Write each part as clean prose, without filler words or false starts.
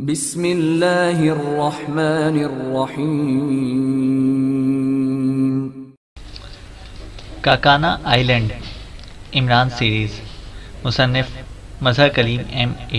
بسم اللہ الرحمن الرحیم۔ کاکانا آئی لینڈ عمران سیریز، مصنف مظہر کلیم M.A۔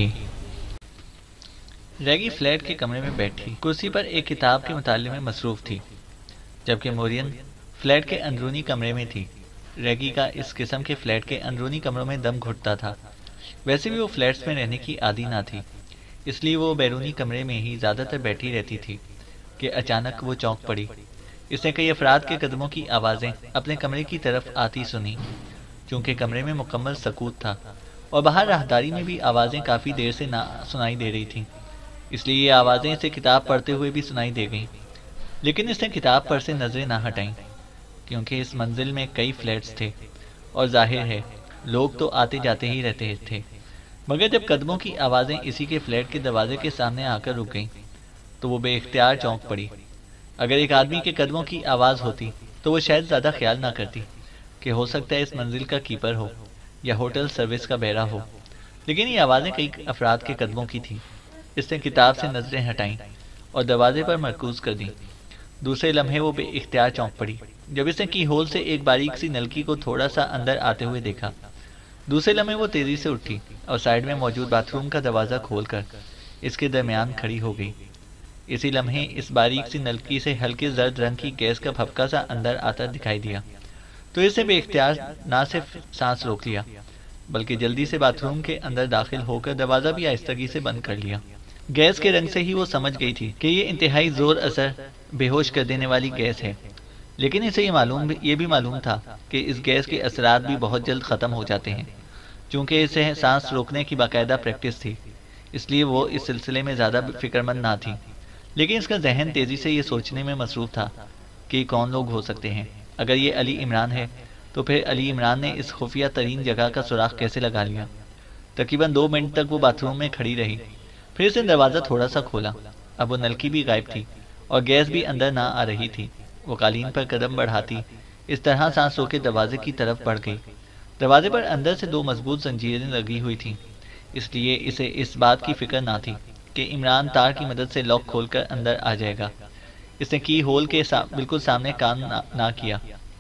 ریگی فلیٹ کے کمرے میں بیٹھی کرسی پر ایک کتاب کے مطالعے میں مصروف تھی، جبکہ مورین فلیٹ کے اندرونی کمرے میں تھی۔ ریگی کا اس قسم کے فلیٹ کے اندرونی کمروں میں دم گھٹتا تھا۔ ویسے بھی وہ فلیٹس میں رہنے کی عادی نہ تھی، اس لیے وہ بیرونی کمرے میں ہی زیادہ تر بیٹھی رہتی تھی کہ اچانک وہ چونک پڑی۔ اس نے کئی افراد کے قدموں کی آوازیں اپنے کمرے کی طرف آتی سنی، چونکہ کمرے میں مکمل سکوت تھا اور باہر راہداری میں بھی آوازیں کافی دیر سے نہ سنائی دے رہی تھیں، اس لیے یہ آوازیں اسے کتاب پڑھتے ہوئے بھی سنائی دے گئیں۔ لیکن اس نے کتاب پر سے نظریں نہ ہٹائیں، کیونکہ اس منزل میں کئی فلیٹس تھے اور ظاہر ہے لوگ تو آتے جاتے ہی رہتے تھے، مگر جب قدموں کی آوازیں اسی کے فلیٹ کے دروازے کے سامنے آ کر رک گئیں تو وہ بے اختیار چونک پڑی۔ اگر ایک آدمی کے قدموں کی آواز ہوتی تو وہ شاید زیادہ خیال نہ کرتی کہ ہو سکتا ہے اس منزل کا کیپر ہو یا ہوٹل سروس کا بہرہ ہو، لیکن یہ آوازیں کئی افراد کے قدموں کی تھیں۔ اس نے کتاب سے نظریں ہٹائیں اور دروازے پر مرکوز کر دیں۔ دوسرے لمحے وہ بے اختیار چونک پڑی جب اس نے کی ہول سے ایک باریک سی نلکی کو تھوڑا سا اندر آتے ہوئے دیکھا۔ دوسرے لمحے وہ تیزی سے اٹھی اور سائیڈ میں موجود باتھ روم کا دروازہ کھول کر اس کے درمیان کھڑی ہو گئی۔ اسی لمحے اس باریک سی نلکی سے ہلکے زرد رنگ کی گیس کا بھپکا سا اندر آتا دکھائی دیا، تو اس نے بے اختیار نہ صرف سانس روک لیا بلکہ جلدی سے باتھ روم کے اندر داخل ہو کر دروازہ بھی آہستگی سے بند کر لیا۔ گیس کے رنگ سے ہی وہ سمجھ گئی تھی کہ یہ انتہائی زور اثر بے ہوش کر دینے والی گیس ہے، لیکن اسے یہ بھی معلوم تھا کہ اس گیس کے اثرات بھی بہت جلد ختم ہو جاتے ہیں۔ چونکہ اسے سانس روکنے کی باقاعدہ پریکٹس تھی، اس لیے وہ اس سلسلے میں زیادہ فکر مند نہ تھی، لیکن اس کا ذہن تیزی سے یہ سوچنے میں مصروف تھا کہ کون لوگ ہو سکتے ہیں۔ اگر یہ علی عمران ہے تو پھر علی عمران نے اس خفیہ ترین جگہ کا سراغ کیسے لگا لیا؟ تقریباً 2 منٹ تک وہ باتھ روم میں کھڑی رہی، پھر اس نے دروازہ تھوڑا سا کھولا۔ اب وہ نلکی بھی غائب تھی اور گیس بھی اندر نہ آ رہی تھی۔ وہ قالین پر قدم بڑھاتی اس طرح سانس رو کے دروازے کی طرف بڑھ گئی۔ دروازے پر اندر سے 2 مضبوط زنجیریں لگی ہوئی تھیں، اس لیے اسے اس بات کی فکر نہ تھی کہ عمران تار کی مدد سے لاک کھول کر اندر آ جائے گا۔ اس نے کی ہول کے بالکل سامنے کان نہ کیا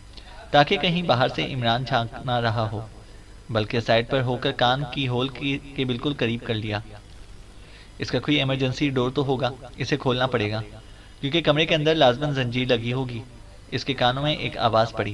تاکہ کہیں باہر سے عمران جھانک نہ رہا ہو، بلکہ سائڈ پر ہو کر کان کی ہول کے بالکل قریب کر لیا۔ اس کا کوئی ایمرجنسی ڈور تو ہوگا، اسے کھولنا پڑے گا، کیونکہ کمرے کے اندر لازماً زنجیر لگی ہوگی۔ اس کے کانوں میں ایک آواز پڑی،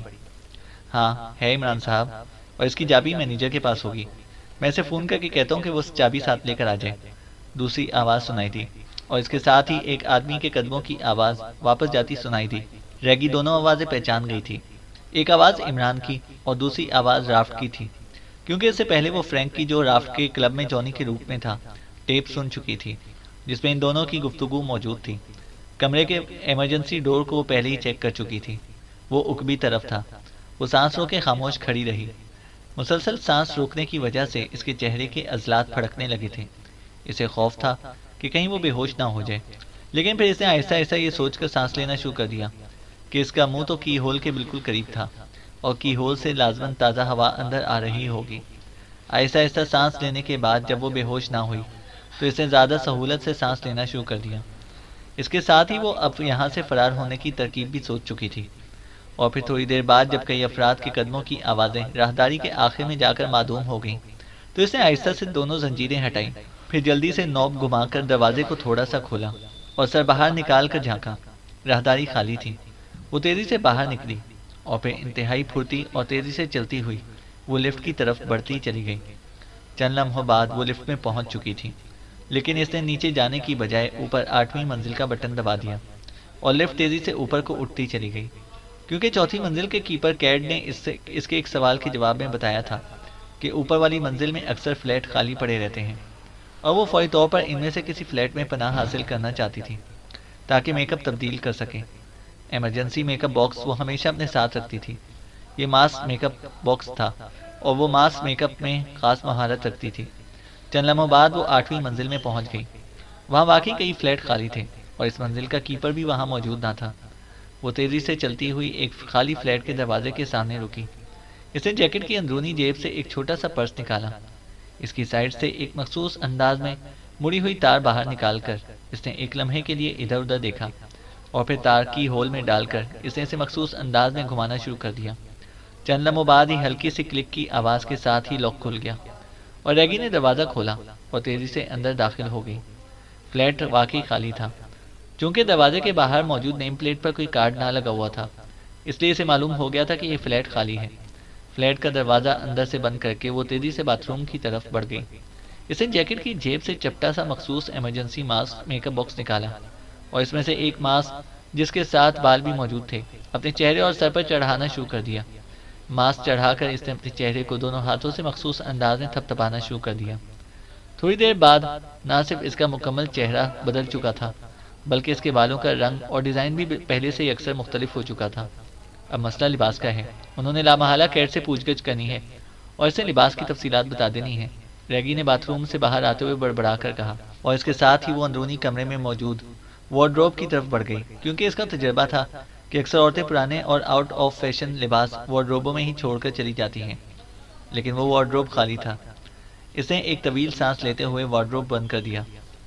ہاں ہے عمران صاحب، اور اس کی چابی مینیجر کے پاس ہوگی، میں اسے فون کر کے کہتا ہوں کہ وہ چابی ساتھ لے کر آ جائے۔ دوسری آواز سنائی دی اور اس کے ساتھ ہی ایک آدمی کے قدموں کی آواز واپس جاتی سنائی دی۔ ریگی دونوں آوازیں پہچان گئی تھی، ایک آواز عمران کی اور دوسری آواز رافٹ کی تھی، کیونکہ اس سے پہلے وہ فرینک کی جو رافٹ کے کلب میں جونی کے روپ میں تھا ٹیپ سن چکی تھی، جس میں ان دونوں کی گفتگو موجود تھی۔ کمرے کے ایمرجنسی ڈور کو وہ پہلے ہی چیک کر چکی تھی، وہ عقبی طرف تھا۔ وہ سانس رو کے خاموش کھڑی رہی۔ مسلسل سانس روکنے کی وجہ سے اس کے چہرے کے عضلات پھڑکنے لگے تھے۔ اسے خوف تھا کہ کہیں وہ بے ہوش نہ ہو جائے، لیکن پھر اس نے آہستہ آہستہ یہ سوچ کر سانس لینا شروع کر دیا کہ اس کا منہ تو کی ہول کے بالکل قریب تھا اور کی ہول سے لازماً تازہ ہوا اندر آ رہی ہوگی۔ آہستہ آہستہ سانس لینے کے بعد جب وہ بے ہوش نہ ہوئی تو اس نے زیادہ سہولت سے سانس لینا شروع کر دیا۔ اس کے ساتھ ہی وہ اب یہاں سے فرار ہونے کی ترکیب بھی سوچ چکی تھی، اور پھر تھوڑی دیر بعد جب کئی افراد کے قدموں کی آوازیں راہداری کے آخر میں جا کر معدوم ہو گئیں تو اس نے آہستہ سے دونوں زنجیریں ہٹائیں، پھر جلدی سے نوب گھما کر دروازے کو تھوڑا سا کھولا اور سر باہر نکال کر جھانکا۔ راہداری خالی تھی۔ وہ تیزی سے باہر نکلی اور پھر انتہائی پھرتی اور تیزی سے چلتی ہوئی وہ لفٹ کی طرف بڑھتی چلی گئی۔ چند لمحوں بعد وہ لفٹ میں پہنچ چکی تھی، لیکن اس نے نیچے جانے کی بجائے اوپر 8ویں منزل کا بٹن دبا دیا اور لفٹ تیزی سے اوپر کو اٹھتی چلی گئی، کیونکہ 4تھی منزل کے کیپر کیڈ نے اس کے ایک سوال کے جواب میں بتایا تھا کہ اوپر والی منزل میں اکثر فلیٹ خالی پڑے رہتے ہیں، اور وہ فوری طور پر ان میں سے کسی فلیٹ میں پناہ حاصل کرنا چاہتی تھی تاکہ میک اپ تبدیل کر سکے۔ ایمرجنسی میک اپ باکس وہ ہمیشہ اپنے ساتھ رکھتی تھی۔ یہ ماس میک اپ باکس تھا اور وہ ماس میک اپ میں خاص مہارت رکھتی تھی۔ چند لمحوں بعد وہ 8ویں منزل میں پہنچ گئی۔ وہاں واقعی کئی فلیٹ خالی تھے اور اس منزل کا کیپر بھی وہاں موجود نہ تھا۔ وہ تیزی سے چلتی ہوئی ایک خالی فلیٹ کے دروازے کے سامنے رکی۔ اس نے جیکٹ کی اندرونی جیب سے ایک چھوٹا سا پرس نکالا۔ اس کی سائڈ سے ایک مخصوص انداز میں مڑی ہوئی تار باہر نکال کر اس نے ایک لمحے کے لیے ادھر ادھر دیکھا اور پھر تار کی ہول میں ڈال کر اس نے اسے مخصوص انداز میں گھمانا شروع کر دیا۔ چند لمحوں بعد ہی ہلکی سی کلک کی آواز کے ساتھ ہی لاک کھل گیا اور ریگی نے دروازہ کھولا اور تیزی سے اندر داخل ہو گئی۔ فلیٹ واقعی خالی تھا۔ چونکہ دروازے کے باہر موجود نیم پلیٹ پر کوئی کارڈ نہ لگا ہوا تھا، اس لیے اسے معلوم ہو گیا تھا کہ یہ فلیٹ خالی ہے۔ فلیٹ کا دروازہ اندر سے بند کر کے وہ تیزی سے باتھ روم کی طرف بڑھ گئی۔ اس نے جیکٹ کی جیب سے چپٹا سا مخصوص emergency mask makeup box نکالا اور اس میں سے ایک ماسک جس کے ساتھ بال بھی موجود تھے اپنے چہرے اور سر پر چڑھانا شروع کر دیا۔ ماسک چڑھا کر اس نے اپنے چہرے کو دونوں ہاتھوں سے مخصوص انداز میں تھپ تھپانا شروع کر دیا۔ تھوڑی دیر بعد نہ صرف اس کا مکمل چہرہ بدل چکا تھا بلکہ اس کے بالوں کا رنگ اور ڈیزائن بھی پہلے سے اکثر مختلف ہو چکا تھا۔ اب مسئلہ لباس کا ہے۔ انہوں نے لامحالہ کیٹ سے پوچھ گچھ کرنی ہے اور اسے لباس کی تفصیلات بتا دینی ہے، ریگی نے باتھ روم سے باہر آتے ہوئے بڑبڑا کر کہا، اور اس کے ساتھ ہی وہ اندرونی کمرے میں موجود وارڈروب کی طرف بڑھ گئی، کیونکہ اس کا تجربہ تھا کہ اکثر عورتیں پرانے اور آؤٹ آف فیشن لباس وارڈروبوں میں ہی چھوڑ کر چلی جاتی ہیں، لیکن وہ وارڈروب خالی تھا۔ اس نے ایک طویل سانس لیتے ہوئے وارڈروب بند کر دیا۔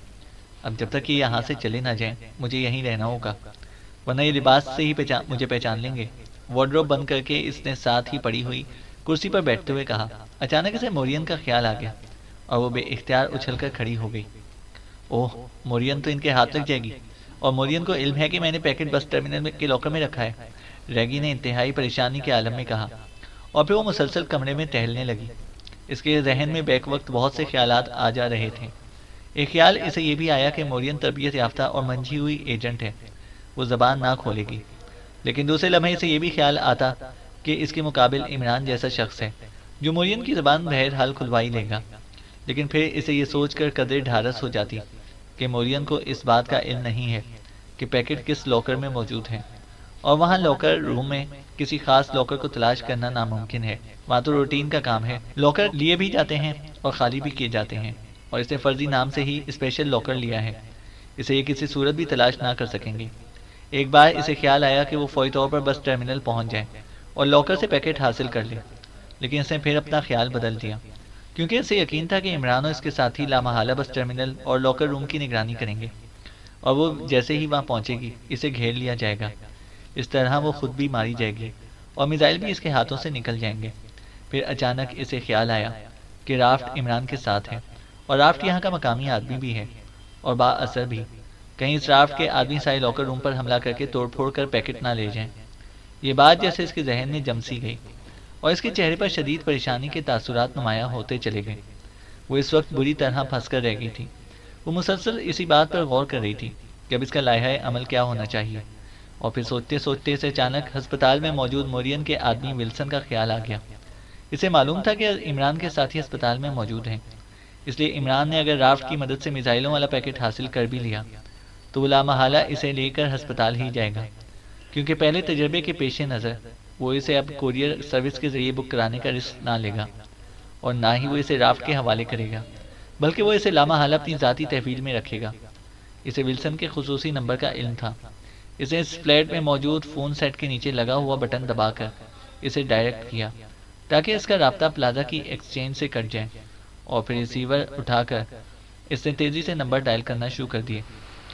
اب جب تک یہ یہاں سے چلے نہ جائیں مجھے یہیں رہنا ہوگا، ورنہ یہ لباس سے ہی مجھے پہچان لیں گے۔ وارڈروب بند کر کے اس نے ساتھ ہی پڑی ہوئی کرسی پر بیٹھتے ہوئے کہا۔ اچانک اسے مورین کا خیال آ گیا اور وہ بے اختیار اچھل کر کھڑی ہو گئی۔ اوہ، مورین تو ان کے ہاتھ لگ جائے گی، اور مورین کو علم ہے کہ میں نے پیکٹ بس ٹرمینل کے لاکر میں رکھا ہے، ریگی نے انتہائی پریشانی کے عالم میں کہا، اور پھر وہ مسلسل کمرے میں ٹہلنے لگی۔ اس کے ذہن میں بیک وقت بہت سے خیالات آ جا رہے تھے۔ ایک خیال اسے یہ بھی آیا کہ مورین تربیت یافتہ اور منجھی ہوئی ایجنٹ ہے، وہ زبان نہ کھولے گی، لیکن دوسرے لمحے اسے یہ بھی خیال آتا کہ اس کے مقابل عمران جیسا شخص ہے جو مورین کی زبان بہرحال کھلوا ہی لے گا۔ لیکن پھر اسے یہ سوچ کر قدرے ڈھارس ہو جاتی کہ مورین کو اس بات کا علم نہیں ہے کہ پیکٹ کس لاکر میں موجود ہے، اور وہاں لاکر روم میں کسی خاص لاکر کو تلاش کرنا ناممکن ہے۔ وہاں تو روٹین کا کام ہے، لاکر لیے بھی جاتے ہیں اور خالی بھی کیے جاتے ہیں، اور اس نے فرضی نام سے ہی اسپیشل لاکر لیا ہے، اسے یہ کسی صورت بھی تلاش نہ کر سکیں گے۔ ایک بار اسے خیال آیا کہ وہ فوری طور پر بس ٹرمینل پہنچ جائے اور لاکر سے پیکٹ حاصل کر لے، لیکن اس نے پھر اپنا خیال بدل دیا، کیونکہ اسے یقین تھا کہ عمران اور اس کے ساتھی لامحالہ بس ٹرمینل اور لاکر روم کی نگرانی کریں گے، اور وہ جیسے ہی وہاں پہنچے گی اسے گھیر لیا جائے گا۔ اس طرح وہ خود بھی ماری جائے گی اور میزائل بھی اس کے ہاتھوں سے نکل جائیں گے۔ پھر اچانک اسے خیال آیا کہ رافٹ عمران کے ساتھ ہے، اور رافٹ یہاں کا مقامی آدمی بھی ہے اور با اثر بھی، کہیں اس رافٹ کے آدمی سارے لاکر روم پر حملہ کر کے توڑ پھوڑ کر پیکٹ نہ لے جائیں۔ یہ بات جیسے اس کے ذہن میں جم سی گئی اور اس کے چہرے پر شدید پریشانی کے تاثرات نمایاں ہوتے چلے گئے۔ وہ اس وقت بری طرح پھنس کر رہ گئی تھی۔ وہ مسلسل اسی بات پر غور کر رہی تھی کہ اب اس کا لائحہ عمل کیا ہونا چاہیے، اور پھر سوچتے سوچتے اسے اچانک ہسپتال میں موجود مورین کے آدمی ولسن کا خیال آ گیا۔ اسے معلوم تھا کہ عمران کے ساتھی ہسپتال میں موجود ہیں، اس لیے عمران نے اگر رافٹ کی مدد سے میزائلوں والا پیکٹ حاصل کر بھی لیا تو وہ لامحالہ اسے لے کر ہسپتال ہی جائے گا، کیونکہ پہلے تجربے کے پیش نظر وہ اسے اب کوریئر سروس کے ذریعے بک کرانے کا رسک نہ لے گا، اور نہ ہی وہ اسے رافٹ کے حوالے کرے گا، بلکہ وہ اسے لامحالہ اپنی ذاتی تحویل میں رکھے گا۔ اسے ولسن کے خصوصی نمبر کا علم تھا۔ اس نے اس فلیٹ میں موجود فون سیٹ کے نیچے لگا ہوا بٹن دبا کر اسے ڈائریکٹ کیا تاکہ اس کا رابطہ پلازا کی ایکسچینج سے کٹ جائے، اور پھر ریسیور اٹھا کر اس نے تیزی سے نمبر ڈائل کرنا شروع کر دیے۔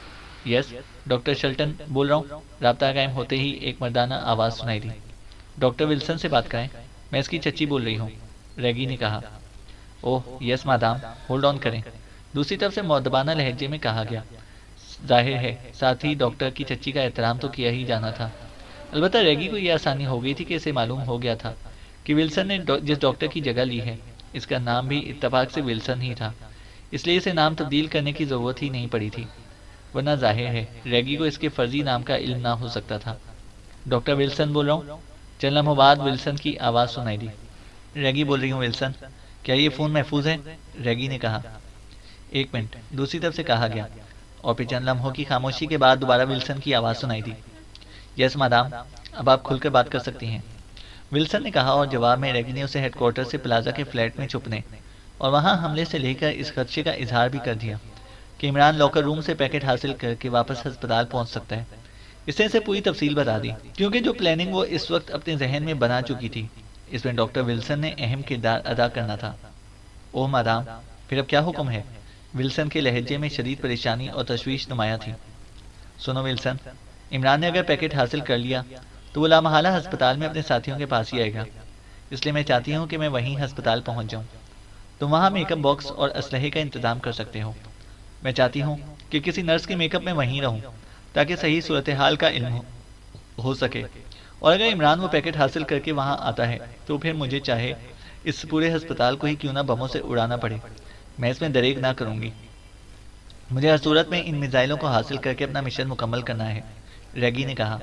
یس، ڈاکٹر شلٹن بول رہا ہوں۔ رابطہ قائم ہوتے ہی ایک مردانہ آواز سنائی دی۔ ڈاکٹر ولسن سے بات کریں، میں اس کی چچی بول رہی ہوں، ریگی نے کہا۔ اوہ یس مادام، ہولڈ آن کریں، دوسری طرف سے مؤدبانہ لہجے میں کہا گیا۔ ظاہر ہے ساتھ ہی ڈاکٹر کی چچی کا احترام تو کیا ہی جانا تھا۔ البتہ ریگی کو یہ آسانی ہو گئی تھی کہ اسے معلوم ہو گیا تھا کہ ولسن نے جس ڈاکٹر کی جگہ لی ہے اس کا نام بھی اتفاق سے ولسن ہی تھا، اس لیے اسے نام تبدیل کرنے کی ضرورت ہی نہیں پڑی تھی، ورنہ ظاہر ہے ریگی کو اس کے فرضی نام کا علم نہ ہو سکتا تھا۔ ڈاکٹر ولسن بول رہا ہوں۔ چند لمحوں بعد ولسن کی آواز سنائی دی۔ ریگی بول رہی ہوں ولسن، کیا یہ فون محفوظ ہے؟ ریگی نے کہا۔ ایک منٹ، دوسری طرف سے کہا گیا، اور پھر چند لمحوں کی خاموشی کے بعد دوبارہ ولسن کی آواز سنائی دی۔ یس مادام، اب آپ کھل کر بات کر سکتی ہیں، ولسن نے کہا، اور جواب میں ریگی نے اسے ہیڈ کوارٹر سے پلازا کے فلیٹ میں چھپنے اور وہاں حملے سے لے کر اس خدشے کا اظہار بھی کر دیا کہ عمران لاکر روم سے پیکٹ حاصل کر کے واپس ہسپتال پہنچ سکتا ہے۔ اس نے اسے پوری تفصیل بتا دی، کیونکہ جو پلاننگ وہ اس وقت اپنے ذہن میں بنا چکی تھی اس میں ڈاکٹر ولسن نے اہم کردار ادا کرنا تھا۔ اوہ مادام، پھر اب کیا حکم ہے؟ ولسن کے لہجے میں شدید پریشانی اور تشویش نمایاں تھی۔ سنو ولسن، عمران نے اگر پیکٹ حاصل کر لیا تو وہ لامحالہ ہسپتال میں اپنے ساتھیوں کے پاس ہی آئے گا، اس لیے میں چاہتی ہوں کہ میں وہیں ہسپتال پہنچ جاؤں۔ تم وہاں میک اپ باکس اور اسلحے کا انتظام کر سکتے ہو۔ میں چاہتی ہوں کہ کسی نرس کے میک اپ میں وہیں رہوں تاکہ صحیح صورتحال کا علم ہو سکے، اور اگر عمران وہ پیکٹ حاصل کر کے وہاں آتا ہے تو پھر مجھے چاہے اس پورے ہسپتال کو ہی کیوں نہ بموں سے اڑانا پڑے، میں اس میں دریغ نہ کروں گی۔ مجھے ہر صورت میں ان میزائلوں کو حاصل کر کے اپنا مشن مکمل کرنا ہے، ریگی نے کہا۔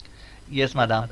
یس مادام،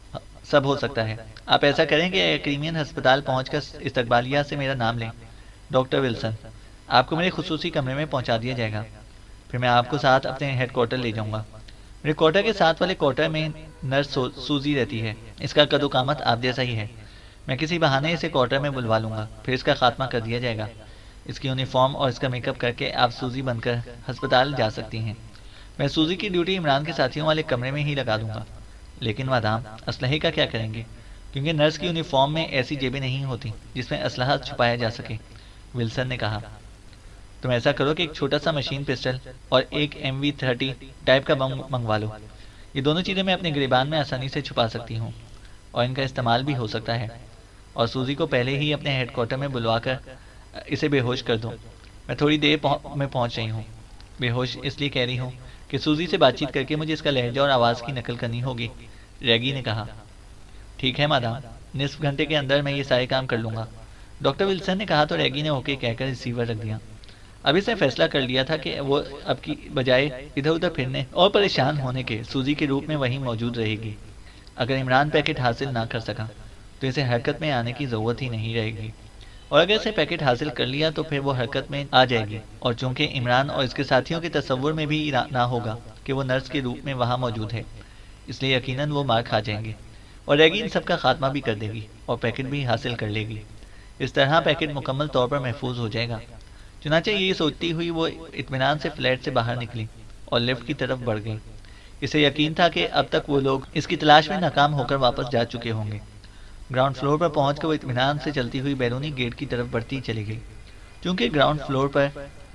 سب ہو سکتا ہے۔ آپ ایسا کریں کہ کریمین ہسپتال پہنچ کر استقبالیہ سے میرا نام لیں، ڈاکٹر ولسن۔ آپ کو میرے خصوصی کمرے میں پہنچا دیا جائے گا، پھر میں آپ کو ساتھ اپنے ہیڈ کوارٹر لے جاؤں گا۔ میرے کوارٹر کے ساتھ والے کوارٹر میں نرس سوزی رہتی ہے، اس کا قد و قامت آپ جیسا ہی ہے۔ میں کسی بہانے اسے کوارٹر میں بلوا لوں گا، پھر اس کا خاتمہ کر دیا جائے گا۔ اس کی یونیفارم اور اس کا میک اپ کر کے آپ سوزی بن کر ہسپتال جا سکتی ہیں۔ میں سوزی کی ڈیوٹی عمران کے ساتھیوں والے کمرے میں ہی لگا دوں گا۔ لیکن مادام، اسلحے کا کیا کریں گے؟ کیونکہ نرس کی یونیفارم میں ایسی جیبیں نہیں ہوتی جس میں اسلحہ چھپایا جا سکے، ولسن نے کہا۔ تم ایسا کرو کہ ایک چھوٹا سا مشین پسٹل اور ایک MV30 ٹائپ کا بم منگوا لو۔ یہ دونوں چیزیں میں اپنے گریبان میں آسانی سے چھپا سکتی ہوں اور ان کا استعمال بھی ہو سکتا ہے۔ اور سوزی کو پہلے ہی اپنے ہیڈ کوارٹر میں بلوا کر اسے بے ہوش کر دو۔ میں تھوڑی دیر میں پہنچ رہی ہوں۔ بے ہوش اس لیے کہہ رہی ہوں کہ سوزی سے بات چیت کر کے مجھے اس کا لہجہ اور آواز کی نقل کرنی ہوگی، ریگی نے کہا۔ ٹھیک ہے مادام، نصف گھنٹے کے اندر میں یہ سارے کام کر لوں گا، ڈاکٹر ولسن نے کہا تو ریگی نے اوکے کہہ کر ریسیور رکھ دیا۔ اب اس نے فیصلہ کر لیا تھا کہ وہ اب کی بجائے ادھر ادھر پھرنے اور پریشان ہونے کے سوزی کے روپ میں وہیں موجود رہے گی۔ اگر عمران پیکٹ حاصل نہ کر سکا تو اسے حرکت میں آنے کی ضرورت ہی نہیں رہے گی، اور اگر اسے پیکٹ حاصل کر لیا تو پھر وہ حرکت میں آ جائے گی، اور چونکہ عمران اور اس کے ساتھیوں کے تصور میں بھی نہ ہوگا کہ وہ نرس کے روپ میں وہاں موجود ہے، اس لیے یقیناً وہ مار کھا جائیں گے، اور ریگی ان سب کا خاتمہ بھی کر دے گی اور پیکٹ بھی حاصل کر لے گی۔ اس طرح پیکٹ مکمل طور پر محفوظ ہو جائے گا۔ چنانچہ یہ سوچتی ہوئی وہ اطمینان سے فلیٹ سے باہر نکلی اور لفٹ کی طرف بڑھ گئی۔ اسے یقین تھا کہ اب تک وہ لوگ اس کی تلاش میں ناکام ہو کر واپس جا چکے ہوں گے۔ گراؤنڈ فلور پر پہنچ کر وہ اطمینان سے چلتی ہوئی بیرونی گیٹ کی طرف بڑھتی چلی گئی۔ چونکہ گراؤنڈ فلور پر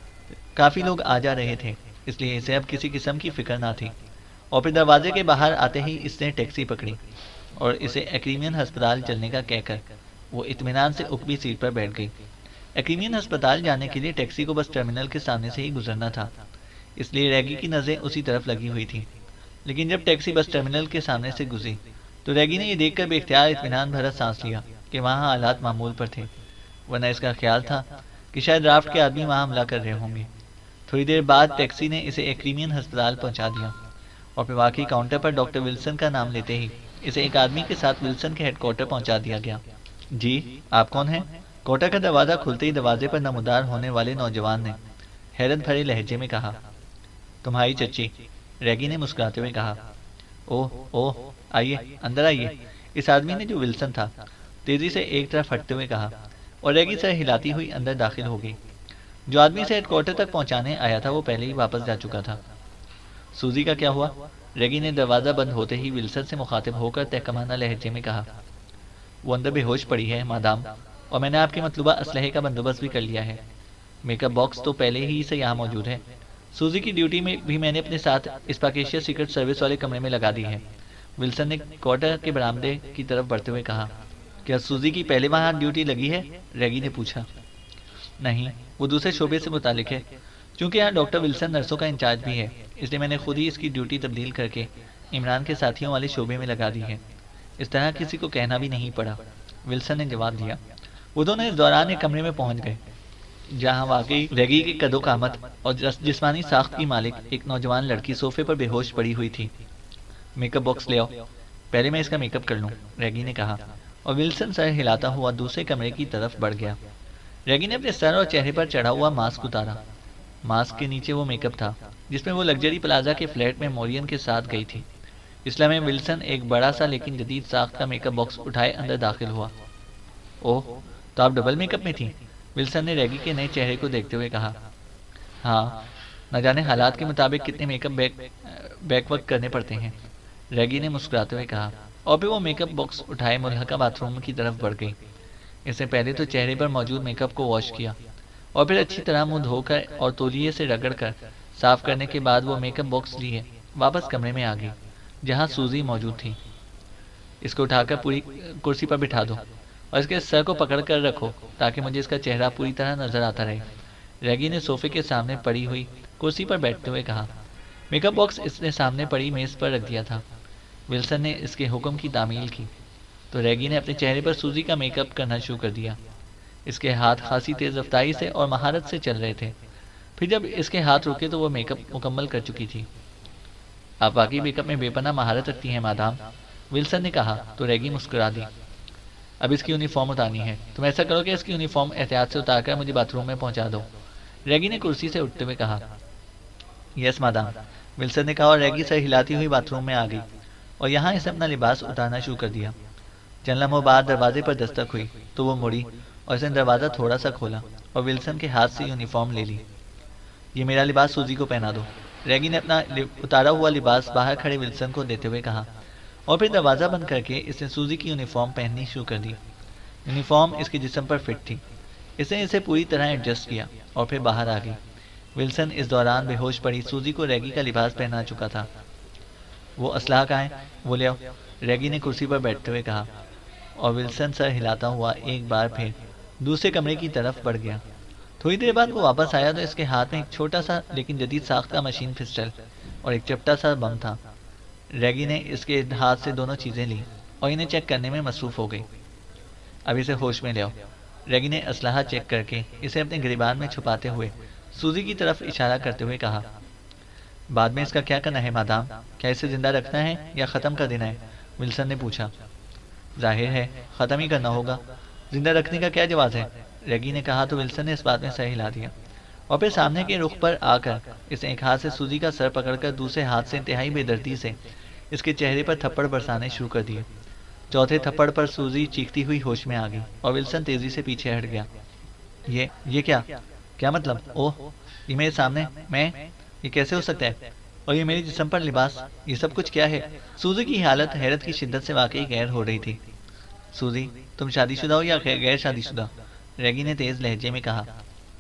کافی لوگ آ جا رہے تھے، اس لیے اسے اب کسی قسم کی فکر نہ تھی، اور پھر دروازے کے باہر آتے ہی اس نے ٹیکسی پکڑی اور اسے ایکریمین ہسپتال چلنے کا کہہ کر وہ اطمینان سے اوپری سیٹ پر بیٹھ گئی۔ ایکریمین ہسپتال جانے کے لیے ٹیکسی کو بس ٹرمینل کے سامنے سے ہی گزرنا تھا، اس لیے ریگی کی نظریں اسی طرف لگی ہوئی تھیں۔ لیکن جب ٹیکسی بس ٹرمینل کے سامنے سے گزری تو ریگی نے یہ دیکھ کر بے اختیار اطمینان بھرا سانس لیا کہ وہاں حالات معمول پر تھے، ورنہ اس کا خیال تھا کہ شاید رافٹ کے آدمی وہاں حملہ کر رہے ہوں گے۔ تھوڑی دیر بعد ٹیکسی نے اسے ایکریمین ہسپتال پہنچا دیا، اور پھر واقعی کاؤنٹر پر ڈاکٹر ولسن کا نام لیتے ہی اسے ایک آدمی کے ساتھ ولسن کے ہیڈ کوارٹر پہنچا دیا گیا۔ جی، آپ کون ہیں؟ کوارٹر کا دروازہ کھلتے ہی دروازے پر نمودار ہونے والے نوجوان نے حیرت بھرے لہجے میں کہا۔ تمہاری چچی، ریگی نے مسکراتے ہوئے کہا۔ اوہ آئیے، اندر آئیے، اس آدمی نے جو ولسن تھا تیزی سے ایک طرف ہٹتے ہوئے کہا، اور ریگی سر ہلاتی ہوئی اندر داخل ہو گئی۔ جو آدمی سے ہیڈ کوارٹر تک پہنچانے آیا تھا وہ پہلے ہی واپس جا چکا تھا۔ سوزی کا کیا ہوا؟ ریگی نے دروازہ بند ہوتے ہی ولسن سے مخاطب ہو کر تحکمانہ لہجے میں کہا۔ وہ اندر بے ہوش پڑی ہے مادام، اور میں نے آپ کے مطلوبہ اسلحے کا بندوبست بھی کر لیا ہے۔ میک اپ باکس تو پہلے ہی سے یہاں موجود ہے۔ سوزی کی ڈیوٹی میں بھی میں نے اپنے ساتھ اسپاکیشیا سیکرٹ سروس والے کمرے میں لگا دی ہے، ولسن نے کوارٹر کے برآمدے کی طرف بڑھتے ہوئے کہا۔ کیا سوزی کی پہلے وہاں ڈیوٹی لگی ہے؟ ریگی نے پوچھا۔ نہیں، وہ دوسرے شعبے سے متعلق ہے۔ چونکہ یہاں ڈاکٹر ولسن نرسوں کا انچارج بھی ہے، اس لیے میں نے خود ہی اس کی ڈیوٹی تبدیل کر کے عمران کے ساتھیوں والے شعبے میں لگا دی ہے۔ اس طرح کسی کو کہنا بھی نہیں پڑا، ولسن نے جواب دیا۔ وہ دونوں اس دوران ایک کمرے میں پہنچ گئے جہاں واقعی ریگی کے قد و قامت اور جسمانی ساخت کی مالک ایک نوجوان لڑکی صوفے پر بے ہوش پڑی ہوئی تھی۔ میک اپ باکس لے آؤ، پہلے میں اس کا میک اپ کر لوں، ریگی نے کہا، اور ولسن سر ہلاتا ہوا دوسرے کمرے کی طرف بڑھ گیا۔ ریگی نے اپنے سر اور چہرے پر چڑھا ہوا ماسک اتارا۔ ماسک کے نیچے وہ میک اپ تھا جس میں وہ لگژری پلازا کے فلیٹ میں مورین کے ساتھ گئی تھی۔ اس لمحے ولسن ایک بڑا سا لیکن جدید ساخت کا میک اپ باکس اٹھائے اندر داخل ہوا۔ اوہ، تو آپ ڈبل میک اپ میں تھیں؟ ولسن نے ریگی کے نئے چہرے کو دیکھتے ہوئے کہا۔ ہاں، نہ جانے حالات کے مطابق کتنے میک اپ بیک وقت کرنے پڑتے ہیں، ریگی نے مسکراتے ہوئے کہا، اور پھر وہ میک اپ باکس اٹھائے ملحقہ باتھ روم کی طرف بڑھ گئی۔ اس نے پہلے تو چہرے پر موجود میک اپ کو واش کیا، اور پھر اچھی طرح منہ دھو کر اور تولیے سے رگڑ کر صاف کرنے کے بعد وہ میک اپ باکس لیے واپس کمرے میں آ گئی جہاں سوزی موجود تھی۔ اس کو اٹھا کر پوری کرسی پر بٹھا دو اور اس کے سر کو پکڑ کر رکھو تاکہ مجھے اس کا چہرہ پوری طرح نظر آتا رہے، ریگی نے صوفے کے سامنے پڑی ہوئی کرسی پر بیٹھتے ہوئے کہا۔ میک اپ باکس اس نے سامنے پڑی میز پر رکھ دیا تھا۔ ولسن نے اس کے حکم کی تعمیل کی تو ریگی نے اپنے چہرے پر سوزی کا میک اپ کرنا شروع کر دیا۔ اس کے ہاتھ خاصی تیز رفتاری سے اور مہارت سے چل رہے تھے۔ پھر جب اس کے ہاتھ رکے تو وہ میک اپ مکمل کر چکی تھی۔ آپ واقعی میک اپ میں بے پناہ مہارت رکھتی ہیں مادام، ولسن نے کہا تو ریگی مسکرا دی۔ اب اس کی یونیفارم اتارنی ہے، تم ایسا کرو کہ اس کی یونیفارم احتیاط سے اتار کر مجھے باتھ روم میں پہنچا دو، ریگی نے کرسی سے اٹھتے ہوئے کہا۔ یس مادام، ولسن نے کہا اور ریگی سر ہلاتی ہوئی باتھ روم میں آ گئی اور یہاں اسے اپنا لباس اتارنا شروع کر دیا۔ چند لمحوں بعد دروازے پر دستک ہوئی تو وہ مڑی اور اس نے دروازہ تھوڑا سا کھولا اور ولسن کے ہاتھ سے یونیفارم لے لی۔ یہ میرا لباس سوزی کو پہنا دو، ریگی نے اپنا اتارا ہوا لباس باہر کھڑے ولسن کو دیتے ہوئے کہا، اور پھر دروازہ بند کر کے اس نے سوزی کی یونیفارم پہننی شروع کر دی۔ یونیفارم اس کے جسم پر فٹ تھی، اس نے اسے پوری طرح ایڈجسٹ کیا اور پھر باہر آ گئی۔ ولسن اس دوران بے ہوش پڑی سوزی کو ریگی کا لباس پہنا چکا تھا۔ وہ اسلحہ کہاں ہے؟ وہ لے آؤ، ریگی نے کرسی پر بیٹھتے ہوئے کہا، اور ولسن سر ہلاتا ہوا ایک بار پھر دوسرے کمرے کی طرف بڑھ گیا۔ تھوڑی دیر بعد وہ واپس آیا تو اس کے ہاتھ میں ایک چھوٹا سا لیکن جدید ساخت کا مشین پسٹل اور ایک چپٹا سا بم تھا۔ ریگی نے اس کے ہاتھ سے دونوں چیزیں لیں اور انہیں چیک کرنے میں مصروف ہو گئی۔ اب اسے ہوش میں لے آؤ، ریگی نے اسلحہ چیک کر کے اسے اپنے گریبان میں چھپاتے ہوئے سوزی کی طرف اشارہ کرتے ہوئے کہا۔ بعد میں اس کا کیا کرنا ہے مادام؟ کیا اسے زندہ رکھنا ہے یا ختم کر دینا ہے؟ ولسن نے پوچھا۔ ظاہر ہے ختم ہی کرنا ہوگا، زندہ رکھنے کا کیا جواز ہے، ریگی نے کہا تو ولسن نے اس بات میں سر ہلا دیا اور پھر سامنے کے رخ پر آ کر اس نے ایک ہاتھ سے سوزی کا سر پکڑ کر دوسرے ہاتھ سے انتہائی بے دردی سے اس کے چہرے پر تھپڑ برسانے شروع کر دیے۔ چوتھے تھپڑ پر سوزی چیختی ہوئی ہوش میں آ گئی اور ولسن تیزی سے پیچھے ہٹ گیا۔ یہ کیا مطلب؟ اوہ، یہ میرے سامنے، میں، یہ کیسے ہو سکتا ہے؟ اور یہ میرے جسم پر لباس، یہ سب کچھ کیا ہے؟ سوزی کی حالت حیرت کی شدت سے واقعی غیر ہو رہی تھی۔ سوزی، تم شادی شدہ ہو یا غیر شادی شدہ؟ ریگی نے تیز لہجے میں کہا۔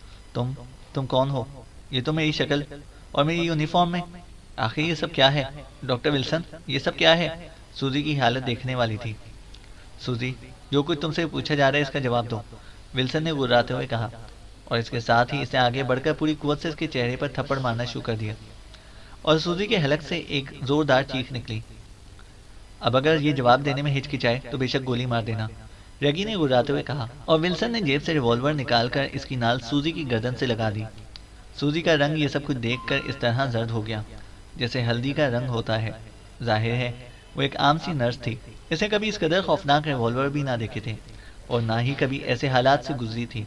تم کون ہو؟ یہ تو میری شکل اور میری یونیفارم میں، آخر یہ سب کیا ہے؟ ڈاکٹر ولسن، یہ سب کیا ہے؟ سوزی کی حالت دیکھنے والی تھی۔ سوزی، جو کچھ تم سے پوچھا جا رہا ہے اس کا جواب دو، ولسن نے گراتے ہوئے کہا، اور اس کے ساتھ ہی اس نے آگے بڑھ کر پوری قوت سے اس کے چہرے پر تھپڑ مارنا شروع کر دیا اور سوزی کے حلق سے ایک زوردار چیخ نکلی۔ اب اگر یہ جواب دینے میں ہچکچائے تو بے شک گولی مار دینا، ریگی نے گراتے ہوئے کہا، اور ولسن نے جیب سے ریوالور نکال کر اس کی نال سوزی کی گردن سے لگا دی۔ سوزی کا رنگ یہ سب کچھ دیکھ کر اس طرح زرد ہو گیا جیسے ہلدی کا رنگ ہوتا ہے۔ ظاہر ہے وہ ایک عام سی نرس تھی، اس نے کبھی اس قدر خوفناک ریوالور بھی نہ دیکھے تھے اور نہ ہی کبھی ایسے حالات سے گزری تھی۔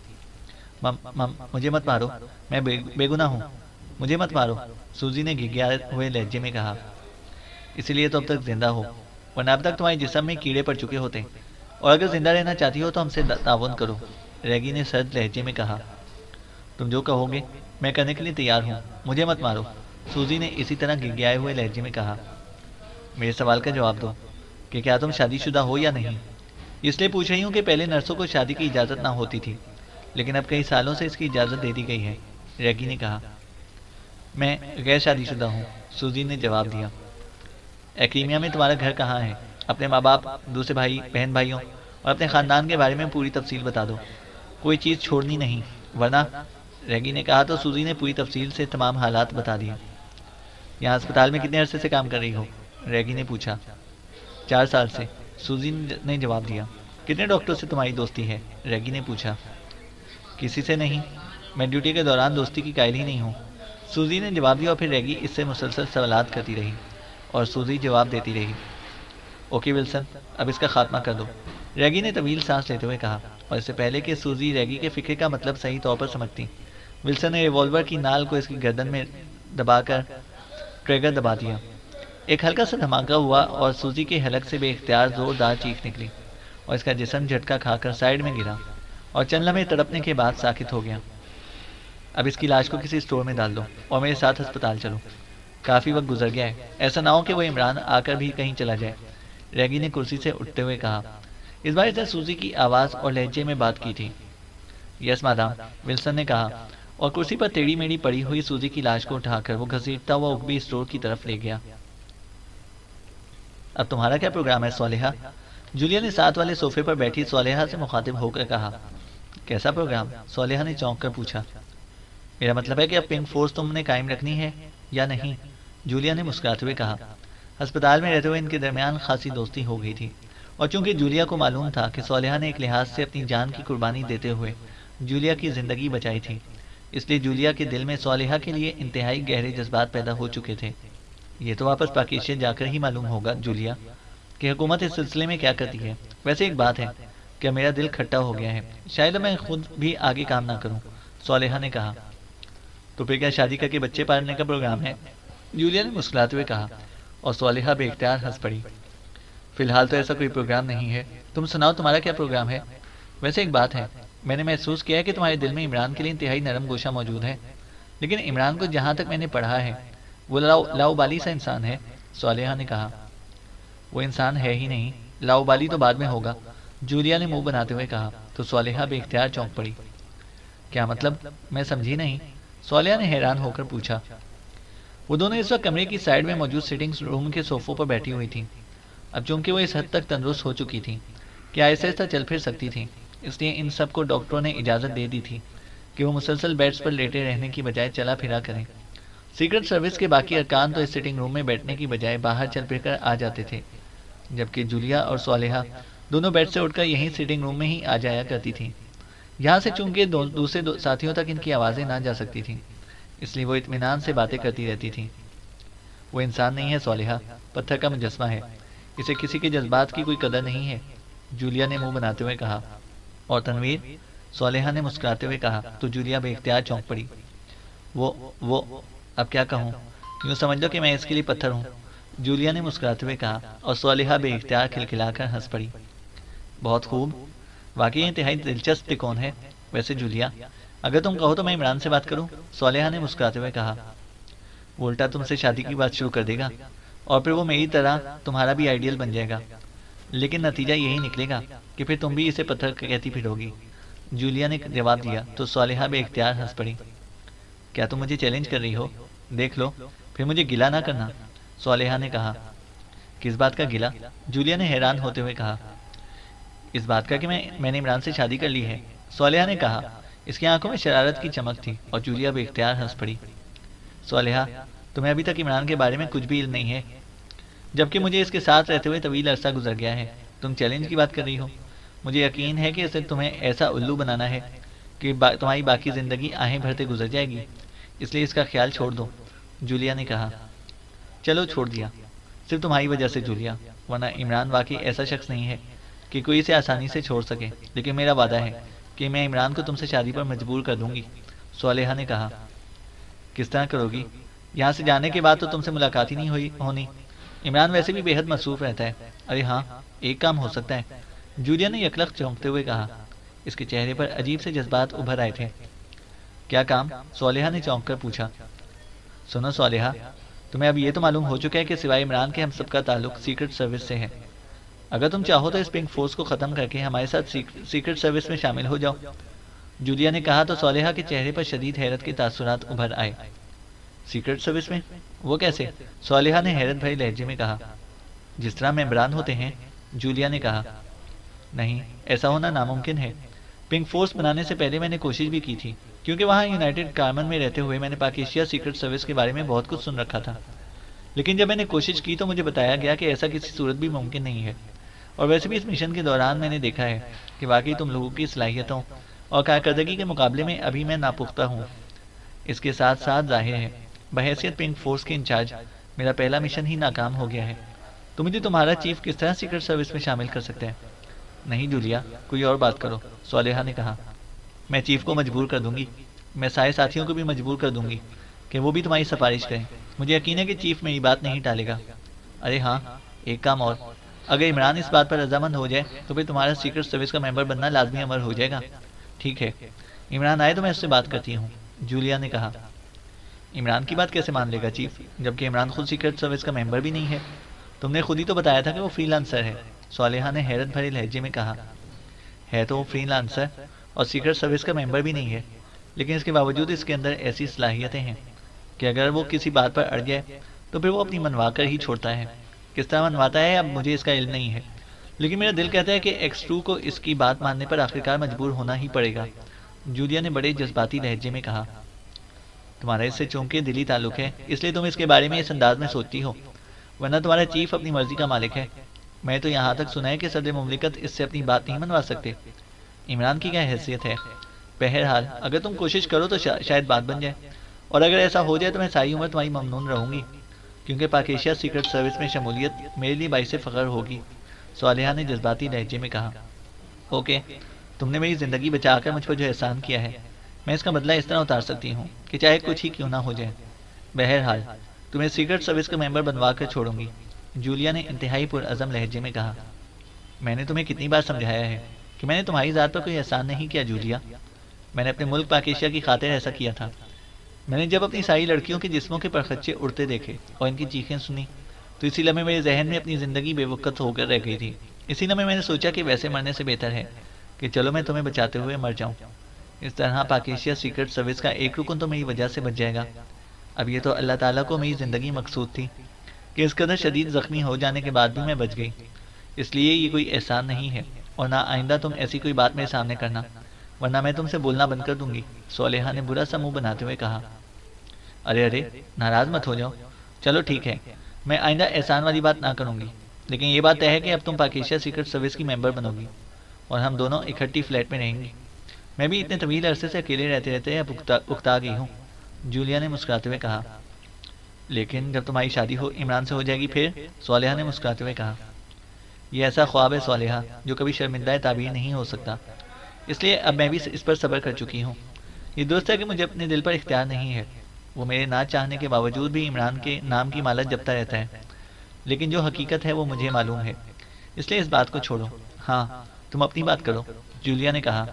مجھے مت مارو، میں بے گناہ ہوں، مجھے مت مارو، سوزی نے گھگھیائے ہوئے لہجے میں کہا۔ اسی لیے تو اب تک زندہ ہو، ورنہ اب تک تمہارے جسم میں کیڑے پڑ چکے ہوتے، اور اگر زندہ رہنا چاہتی ہو تو ہم سے تعاون کرو، ریگی نے سرد لہجے میں کہا۔ تم جو کہو گے میں کرنے کے لیے تیار ہوں، مجھے مت مارو، سوزی نے اسی طرح گھگھیائے ہوئے لہجے میں کہا۔ میرے سوال کا جواب دو کہ کیا تم شادی شدہ ہو یا نہیں؟ اس لیے پوچھ رہی ہوں کہ پہلے نرسوں کو شادی کی اجازت نہ ہوتی تھی، لیکن اب کئی سالوں سے اس کی اجازت دے دی گئی ہے، ریگی نے کہا۔ میں غیر شادی شدہ ہوں، سوزی نے جواب دیا۔ ایکریمیا میں تمہارا گھر کہاں ہے؟ اپنے ماں باپ، دوسرے بھائی بہن بھائیوں اور اپنے خاندان کے بارے میں پوری تفصیل بتا دو، کوئی چیز چھوڑنی نہیں، ورنہ، ریگی نے کہا تو سوزی نے پوری تفصیل سے تمام حالات بتا دیے۔ یہاں ہسپتال میں کتنے عرصے سے کام کر رہی ہو؟ ریگی نے پوچھا۔ 4 سال سے، سوزی نے جواب دیا۔ کتنے ڈاکٹر سے تمہاری دوستی ہے؟ ریگی نے پوچھا۔ کسی سے نہیں، میں ڈیوٹی کے دوران دوستی کی قائل ہی نہیں ہوں، سوزی نے جواب دیا، اور پھر ریگی اس سے مسلسل سوالات کرتی رہی اور سوزی جواب دیتی رہی۔ اوکے ولسن، اب اس کا خاتمہ کر دو، ریگی نے طویل سانس لیتے ہوئے کہا، اور اس سے پہلے کہ سوزی ریگی کے فکر کا مطلب صحیح طور پر سمجھتی، ولسن نے ریوالور کی نال کو اس کی گردن میں دبا کر ٹریگر دبا دیا۔ ایک ہلکا سا دھماکہ ہوا اور سوزی کے حلق سے بے اختیار زوردار چیخ نکلی اور اس کا جسم جھٹکا کھا کر سائڈ میں گرا اور چند لمحے تڑپنے کے بعد ساکت ہو گیا۔ اب اس کی لاش کو کسی اسٹور میں ڈال دو اور میرے ساتھ ہسپتال چلو، کافی وقت گزر گیا ہے، ایسا نہ ہو کہ وہ عمران آ کر بھی کہیں چلا جائے، ریگی نے کرسی سے اٹھتے ہوئے کہا۔ اس بار اس نے سوزی کی آواز اور لہجے میں بات کی تھی۔ یس مادام، ولسن نے کہا، اور کرسی پر ٹیڑھی میڑھی پڑی ہوئی سوزی کی لاش کو اٹھا کر وہ گھسیٹتا ہوا اگبی اسٹور کی طرف لے گیا۔ اب تمہارا کیا پروگرام ہے صالحہ؟ جولیا نے ساتھ والے صوفے پر بیٹھی صالحہ سے مخاطب ہو کر کہا۔ کیسا پروگرام؟ صالحہ نے چونک کر پوچھا۔ میرا مطلب ہے کہ اب پنک فورس تم نے قائم رکھنی ہے یا نہیں؟ جولیا نے مسکراتے ہوئے کہا۔ ہسپتال میں رہتے ہوئے ان کے درمیان خاصی دوستی ہو گئی تھی، اور چونکہ جولیا کو معلوم تھا کہ صالحہ نے ایک لحاظ سے اپنی جان کی قربانی دیتے ہوئے جولیا کی زندگی بچائی تھی، اس لیے جولیا کے دل میں صالحہ کے لیے انتہائی گہرے جذبات پیدا ہو چکے تھے۔ یہ تو واپس پاکستان جا کر ہی معلوم ہوگا جولیا کہ حکومت اس سلسلے میں کیا کرتی ہے۔ ویسے ایک بات ہے کہ میرا دل کھٹا ہو گیا ہے، شاید میں خود بھی آگے کام نہ کروں، صالحہ نے کہا۔ تو پھر کیا شادی کر کے بچے پالنے کا پروگرام ہے؟ جولیا نے مسکراتے ہوئے کہا، اور صالحہ بے اختیار ہنس پڑی۔ فی الحال تو ایسا کوئی پروگرام نہیں ہے، تم سناؤ تمہارا کیا پروگرام ہے؟ ویسے ایک بات ہے، میں نے محسوس کیا ہے کہ تمہارے دل میں عمران کے لیے انتہائی نرم گوشہ موجود ہے، لیکن عمران کو جہاں تک میں نے پڑھا ہے وہ لاؤبالی سا انسان ہے، صالحہ نے کہا۔ وہ انسان ہے ہی نہیں، لاؤبالی تو بعد میں ہوگا، جولیا نے منہ بناتے ہوئے کہا، تو صالحہ بے اختیار چونک پڑی۔ کیا مطلب؟ میں سمجھی نہیں، صالحہ نے حیران ہو کر پوچھا۔ وہ دونوں اس وقت کمرے کی سائڈ میں موجود سٹنگ روم کے صوفوں پر بیٹھی ہوئی تھیں۔ اب چونکہ وہ اس حد تک تندرست ہو چکی تھیں کہ آہستہ آہستہ چل پھر سکتی تھیں، اس لیے ان سب کو ڈاکٹروں نے اجازت دے دی تھی کہ وہ مسلسل بیڈز پر لیٹے رہنے کی بجائے چلا پھرا کریں۔ سیکرٹ سروس کے باقی ارکان تو اس سٹنگ روم میں بیٹھنے کی بجائے باہر چل پھر کر آ جاتے تھے، جبکہ جولیا اور صالحہ دونوں بیڈ سے اٹھ کر یہیں سٹنگ روم میں ہی آ جایا کرتی تھیں۔ یہاں سے چونکہ دوسرے ساتھیوں تک ان کی آوازیں نہ جا سکتی تھیں، اس لیے وہ اطمینان سے باتیں کرتی رہتی تھیں۔ وہ انسان نہیں ہے صالحہ، پتھر کا مجسمہ ہے، اسے کسی کے جذبات کی کوئی قدر نہیں ہے، جولیا نے منہ بناتے ہوئے کہا۔ اور تنویر؟ صالحہ نے مسکراتے ہوئے کہا، تو جولیا بے اختیار چونک پڑی۔ وہ اب کیا کہوں، یوں سمجھ لو کہ میں اس کے لیے پتھر ہوں، جولیا نے مسکراتے ہوئے کہا، اور صالحہ بے اختیار کھلکھلا کر ہنس پڑی۔ بہت خوب، واقعی انتہائی دلچسپ تکون ہے۔ ویسے جولیا، اگر تم کہو تو میں عمران سے بات کروں، صالحہ نے مسکراتے ہوئے کہا۔ وہ الٹا تم سے شادی کی بات شروع کر دے گا، اور پھر وہ میری طرح تمہارا بھی آئیڈیل بن جائے گا، لیکن نتیجہ یہی نکلے گا کہ پھر تم بھی اسے پتھر کہتی پھرو گی، جولیا نے جواب دیا، تو صالحہ بے اختیار ہنس پڑی۔ کیا تم مجھے چیلنج کر رہی ہو؟ دیکھ لو، پھر مجھے گلہ نہ کرنا، صالحہ نے کہا۔ کس بات کا گلہ؟ جولیا نے حیران ہوتے ہوئے کہا۔ اس بات کا کہ میں نے عمران سے شادی کر لی ہے، صالحہ نے کہا۔ اس کی آنکھوں میں شرارت کی چمک تھی، اور جولیا بے اختیار ہنس پڑی۔ صالحہ، تمہیں ابھی تک عمران کے بارے میں کچھ بھی علم نہیں ہے، جبکہ مجھے اس کے ساتھ رہتے ہوئے طویل عرصہ گزر گیا ہے۔ تم چیلنج کی بات کر رہی ہو؟ مجھے یقین ہے کہ اسے تمہیں ایسا الو بنانا ہے کہ تمہاری باقی زندگی آہیں بھرتے گزر جائے گی، اس لیے اس کا خیال چھوڑ دو، جولیا نے کہا۔ چلو چھوڑ دیا، صرف تمہاری وجہ سے جولیا، ورنہ عمران واقعی ایسا شخص نہیں ہے کہ کوئی اسے آسانی سے چھوڑ سکے، لیکن میرا وعدہ ہے کہ میں عمران کو تم سے شادی پر مجبور کر دوں گی، صالحہ نے کہا۔ کس طرح کرو گی؟ یہاں سے جانے کے بعد تو تم سے ملاقات ہی نہیں ہونی، عمران ویسے بھی بے حد مصروف رہتا ہے۔ ارے ہاں، ایک کام ہو سکتا ہے، جولیا نے یکلخت چونکتے ہوئے کہا۔ اس کے چہرے پر عجیب سے جذبات ابھر آئے تھے۔ کیا کام؟ صالحہ نے چونک کر پوچھا۔ سنو صالحہ، تمہیں اب یہ تو معلوم ہو چکا ہے کہ سوائے عمران کے ہم سب کا تعلق سیکرٹ سروس سے ہے۔ اگر تم چاہو تو اس پنک فورس کو ختم کر کے ہمارے ساتھ سیکرٹ سروس میں شامل ہو جاؤ، جولیا نے کہا، تو صالحہ کے چہرے پر شدید حیرت کے تاثرات ابھر آئے۔ سیکرٹ سروس میں؟ وہ کیسے؟ صالحہ نے حیرت بھری لہجے میں کہا۔ جس طرح ممبران ہوتے ہیں، جولیا نے کہا۔ نہیں، ایسا ہونا ناممکن ہے۔ پنک فورس بنانے سے پہلے میں نے کوشش بھی کی تھی، کیونکہ وہاں یونائٹڈ کارمن میں رہتے ہوئے میں نے پاک ایشیا سیکرٹ سروس کے بارے میں بہت کچھ سن رکھا تھا، لیکن جب میں نے کوشش کی تو مجھے بتایا گیا کہ ایسا کسی صورت بھی ممکن نہیں ہے، اور ویسے بھی اس مشن کے دوران میں نے دیکھا ہے کہ واقعی تم لوگوں کی صلاحیتوں اور کارکردگی کے مقابلے میں ابھی میں ناپختہ ہوں۔ اس کے ساتھ ساتھ ظاہر ہے بحیثیت پنک فورس کے انچارج میرا پہلا مشن ہی ناکام ہو گیا ہے، تو مجھے تمہارا چیف کس طرح سیکرٹ سروس میں شامل کر سکتے ہیں؟ نہیں جولیا، کوئی اور بات کرو، صالحہ نے کہا۔ میں چیف کو مجبور کر دوں گی، میں سارے ساتھیوں کو بھی مجبور کر دوں گی کہ وہ بھی تمہاری سفارش کریں، مجھے یقین ہے کہ چیف میری بات نہیں ٹالے گا۔ ارے ہاں، ایک کام اور، اگر عمران اس بات پر رضامند ہو جائے تو پھر تمہارا سیکرٹ سروس کا ممبر بننا لازمی امر ہو جائے گا۔ ٹھیک ہے، عمران آئے تو میں اس سے بات کرتی ہوں، جولیا نے کہا۔ عمران کی بات کیسے مان لے گا چیف، جبکہ عمران خود سیکرٹ سروس کا ممبر بھی نہیں ہے؟ تم نے خود ہی تو بتایا تھا کہ وہ فری لانسر ہے، صالحہ نے حیرت بھرے لہجے میں کہا۔ ہے تو وہ فری لانسر، اور سیکرٹ سروس کا ممبر بھی نہیں ہے، لیکن اس کے باوجود اس کے اندر ایسی صلاحیتیں ہیں کہ اگر وہ کسی بات پر اڑ جائے تو پھر وہ اپنی منوا کر ہی چھوڑتا ہے۔ کس طرح منواتا ہے اب مجھے اس کا علم نہیں ہے، لیکن میرا دل کہتا ہے کہ ایکس2 کو اس کی بات ماننے پر آخرکار مجبور ہونا ہی پڑے گا۔ جولیا نے بڑے جذباتی لہجے میں کہا۔ تمہارا اس سے چونکہ دلی تعلق ہے، اس لیے تم اس کے بارے میں اس انداز میں سوچتی ہو، ورنہ تمہارا چیف اپنی مرضی کا مالک ہے۔ میں تو یہاں تک سنا ہے کہ صدر مملکت اس سے اپنی بات نہیں منوا سکتے۔ عمران کی کیا حیثیت ہے؟ بہرحال اگر تم کوشش کرو تو شاید بات بن جائے، اور اگر ایسا ہو جائے تو میں ساری عمر تمہاری ممنون رہوں گی، کیونکہ پاک ایشیا سیکرٹ سروس میں شمولیت میرے لیے باعث فخر ہوگی، صالحہ نے جذباتی لہجے میں کہا۔ اوکے، تم نے میری زندگی بچا کر مجھ پر جو احسان کیا ہے، میں اس کا بدلہ اس طرح اتار سکتی ہوں کہ چاہے کچھ ہی کیوں نہ ہو جائے۔ بہرحال تمہیں سیکرٹ سروس کا ممبر بنوا کر چھوڑوں گی، جولیا نے انتہائی پرعزم لہجے میں کہا۔ میں نے تمہیں کتنی بار سمجھایا ہے کہ میں نے تمہاری ذات پر کوئی احسان نہیں کیا جولیا، میں نے اپنے ملک پاک ایشیا کی خاطر ایسا کیا تھا۔ میں نے جب اپنی ساری لڑکیوں کے جسموں کے پرخچے اڑتے دیکھے اور ان کی چیخیں سنی تو اسی لمحے میرے ذہن میں اپنی زندگی بے وقت ہو کر رہ گئی تھی۔ اسی لمحے میں نے سوچا کہ ویسے مرنے سے بہتر ہے کہ چلو میں تمہیں بچاتے ہوئے مر جاؤں، اس طرح پاک ایشیا سیکرٹ سروس کا ایک رکن تو میری وجہ سے بچ جائے گا۔ اب یہ تو اللہ تعالیٰ کو میری زندگی مقصود تھی کہ اس قدر شدید زخمی ہو جانے کے بعد بھی میں بچ گئی، اس لیے یہ کوئی احسان نہیں ہے، اور نہ آئندہ تم ایسی کوئی بات میرے سامنے کرنا، ورنہ میں تم سے بولنا بند کر دوں گی، صالحہ نے برا سا منہ بناتے ہوئے کہا۔ ارے ناراض مت ہو جاؤ، چلو ٹھیک ہے، میں آئندہ احسان والی بات نہ کروں گی، لیکن یہ بات طے ہے کہ اب تم پاک ایشیا سیکرٹ سروس کی ممبر بنو گی اور ہم دونوں اکٹھی فلیٹ میں رہیں گی۔ میں بھی اتنے طویل عرصے سے اکیلے رہتے اب اکتا گئی ہوں، جولیا نے مسکراتے ہوئے کہا۔ لیکن جب تمہاری شادی عمران سے ہو جائے گی پھر؟ صالحہ نے مسکراتے ہوئے کہا۔ یہ ایسا خواب ہے صالحہ جو کبھی شرمندہ تعبیر نہیں ہو سکتا، اس لیے اب میں بھی اس پر صبر کر چکی ہوں۔ یہ درست ہے کہ مجھے اپنے دل پر اختیار نہیں ہے، وہ میرے نہ چاہنے کے باوجود بھی عمران کے نام کی مالت جپتا رہتا ہے، لیکن جو حقیقت ہے وہ مجھے معلوم ہے، اس لیے اس بات کو چھوڑو۔ ہاں تم اپنی بات کرو، جولیا نے کہا۔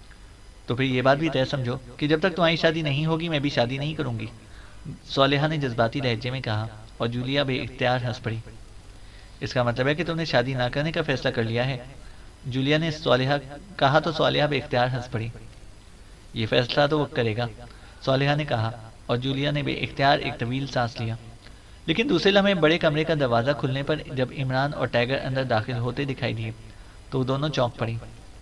تو پھر یہ بات بھی طے سمجھو کہ جب تک تمہاری شادی نہیں ہوگی میں بھی شادی نہیں کروں گی، صالحہ نے جذباتی لہجے میں کہا، اور جولیا بے اختیار ہنس پڑی۔ اس کا مطلب ہے کہ تم نے شادی نہ کرنے کا فیصلہ کر لیا ہے، جولیا نے صالحہ کہا تو صالحہ بے اختیار ہنس پڑی۔ یہ فیصلہ تو وقت کرے گا، صالحہ نے کہا، اور جولیا نے بے اختیار ایک طویل سانس لیا۔ لیکن دوسرے لمحے بڑے کمرے کا دروازہ کھلنے پر جب عمران اور ٹائیگر اندر داخل ہوتے دکھائی دیے تو وہ دونوں چونک پڑی۔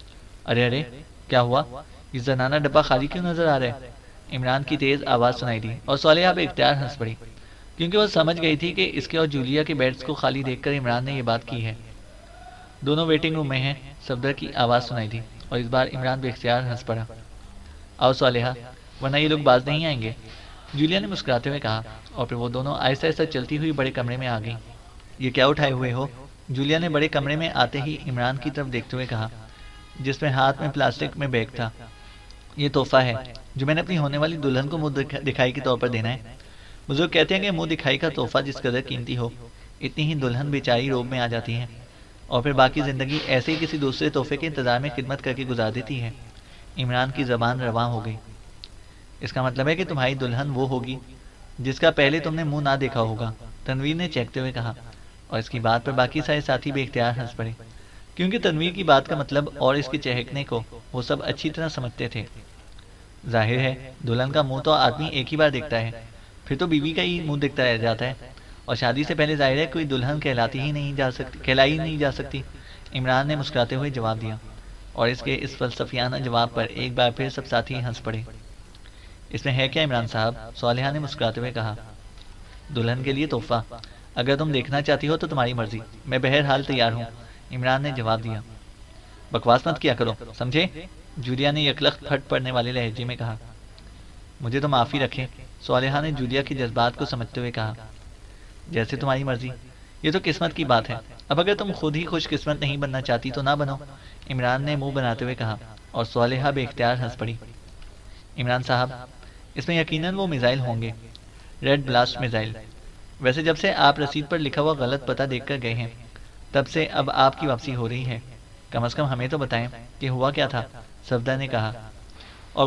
ارے کیا ہوا؟ یہ زنانہ ڈبہ خالی کیوں نظر آ رہا ہے؟ عمران کی تیز آواز سنائی دی اور صالحہ بے اختیار ہنس پڑی، کیونکہ وہ سمجھ گئی تھی کہ اس کے اور جولیا کے بیڈز کو خالی دیکھ کر عمران نے یہ بات کی ہے۔ دونوں ویٹنگ روم میں ہیں، صفدر کی آواز سنائی دی، اور اس بار عمران بے اختیار ہنس پڑا۔ آؤ صالحہ، ورنہ یہ لوگ باز نہیں آئیں گے، جولیا نے مسکراتے ہوئے کہا، اور پھر وہ دونوں آہستہ آہستہ چلتی ہوئی بڑے کمرے میں آ گئیں۔ یہ کیا اٹھائے ہوئے ہو؟ جولیا نے بڑے کمرے میں آتے ہی عمران کی طرف دیکھتے ہوئے کہا، جس میں ہاتھ میں پلاسٹک میں بیگ تھا۔ یہ تحفہ ہے جو میں نے اپنی ہونے والی دلہن کو منہ دکھائی کے طور پر دینا ہے۔ بزرگ کہتے ہیں کہ منہ دکھائی کا تحفہ جس قدر قیمتی ہو، اتنی ہی دلہن بیچاری روب میں آ جاتی ہے، اور پھر باقی زندگی ایسے ہی کسی دوسرے تحفے کے انتظار میں خدمت کر کے گزار دیتی ہے۔ عمران کی زبان رواں ہو گئی۔ اس کا مطلب ہے کہ تمہاری دلہن وہ ہوگی جس کا پہلے تم نے منہ نہ دیکھا ہوگا، تنویر نے چہکتے ہوئے کہا، اور اس کی بات پر باقی سارے ساتھی بے اختیار ہنس پڑے، کیونکہ تنویر کی بات کا مطلب اور اس کے چہکنے کو وہ سب اچھی طرح سمجھتے تھے۔ ظاہر ہے دلہن کا منہ تو آدمی ایک ہی بار دیکھتا ہے، پھر تو بیوی کا ہی منہ دیکھتا رہ جاتا ہے، اور شادی سے پہلے ظاہر ہے کوئی دلہن کہلائی نہیں جا سکتی، عمران نے مسکراتے ہوئے جواب دیا، اور اس کے اس فلسفیانہ جواب پر ایک بار پھر سب ساتھی ہنس پڑے۔ اس میں ہے کیا عمران صاحب؟ صالحہ نے مسکراتے ہوئے کہا۔ دلہن کے لیے تحفہ، اگر تم دیکھنا چاہتی ہو تو تمہاری مرضی، میں بہرحال تیار ہوں، عمران نے جواب دیا۔ بکواس مت کیا کرو، سمجھے؟ جولیا نے یکلخت پھٹ پڑنے والے لہجے میں کہا۔ مجھے تو معافی رکھیں، صالحہ نے جولیا کے جذبات کو سمجھتے ہوئے کہا۔ جیسے تمہاری مرضی، یہ تو قسمت کی بات ہے، اب اگر تم خود ہی خوش قسمت نہیں بننا چاہتی تو نہ بنو، عمران نے منہ بناتے ہوئے کہا، اور صالحہ بے اختیار ہنس پڑی۔ عمران صاحب، اس میں یقیناً وہ میزائل ہوں گے، ریڈ بلاسٹ میزائل۔ ویسے جب سے آپ رسید پر لکھا ہوا غلط پتہ دیکھ کر گئے ہیں تب سے اب آپ کی واپسی ہو رہی ہے، کم از کم ہمیں تو بتائیں کہ ہوا کیا تھا، صفدر نے کہا۔ اور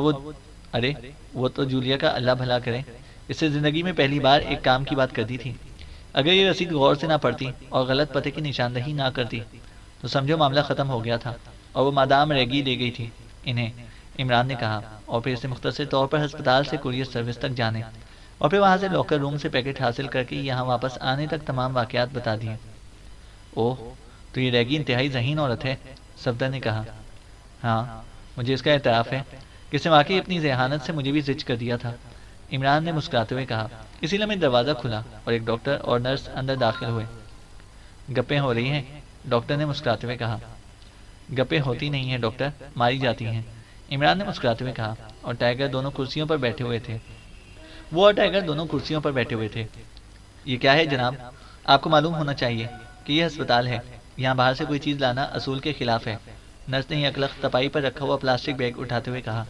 وہ تو جولیا کا اللہ بھلا کرے، اس سے زندگی میں پہلی بار ایک کام کی بات کر دی تھی، اگر یہ رسید غور سے نہ پڑتی اور غلط پتے کی نشاندہی نہ کرتی تو سمجھو معاملہ ختم ہو گیا تھا، اور وہ مادام ریگی لے گئی تھی انہیں، عمران نے کہا، اور پھر اسے مختصر طور پر ہسپتال سے کوریئر سروس تک جانے اور پھر وہاں سے لاکر روم سے پیکٹ حاصل کر کے یہاں واپس آنے تک تمام واقعات بتا دیے۔ اوہ، تو یہ ریگی انتہائی ذہین عورت ہے، صفدر نے کہا۔ ہاں، مجھے اس کا اعتراف ہے کہ اس نے واقعی اپنی ذہانت سے مجھے بھی زج کر دیا تھا، عمران نے مسکراتے ہوئے کہا۔ اسی لمحے دروازہ کھلا اور ایک ڈاکٹر اور نرس اندر داخل ہوئے۔ گپیں ہو رہی ہیں، ڈاکٹر نے مسکراتے ہوئے کہا۔ گپیں ہوتی نہیں ہیں ڈاکٹر، ماری جاتی ہیں، عمران نے مسکراتے ہوئے کہا، اور ٹائیگر دونوں کرسیوں پر بیٹھے ہوئے تھے۔ وہ اور ٹائیگر دونوں کرسیوں پر بیٹھے ہوئے تھے۔ یہ کیا ہے جناب؟ آپ کو معلوم ہونا چاہیے کہ یہ ہسپتال ہے، یہاں باہر سے کوئی چیز لانا اصول کے خلاف ہے، نرس نے یک لخت تپائی پر رکھا ہوا پلاسٹک بیگ اٹھاتے ہوئے کہا۔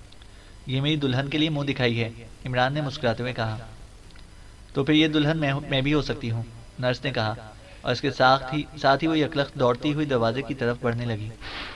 یہ میری دلہن کے لیے منہ دکھائی ہے، عمران نے مسکراتے ہوئے کہا۔ تو پھر یہ دلہن میں بھی ہو سکتی ہوں، نرس نے کہا، اور اس کے ساتھ ہی وہ یک لخت دوڑتی ہوئی دروازے کی طرف بڑھنے لگی۔